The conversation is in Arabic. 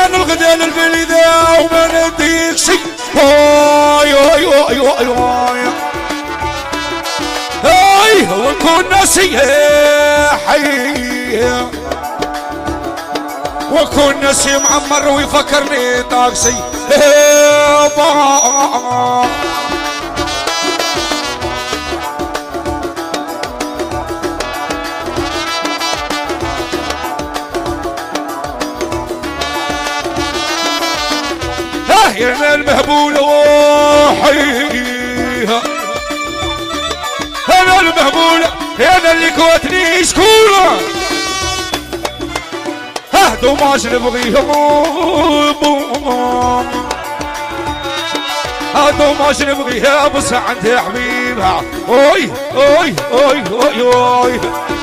من الغدال البليدة وما نديك شي. هاي هاي هاي هاي هاي هاي ونكون نسيحي وكون نسي معمر ويفكرني طاقسي. يا المهبولة وحيها انا المهبولة انا اللي كوتني شكولة. هدو ماش نبغيها هدو ماش نبغيها بس عند حبيبها. اوي اوي اوي اوي اوي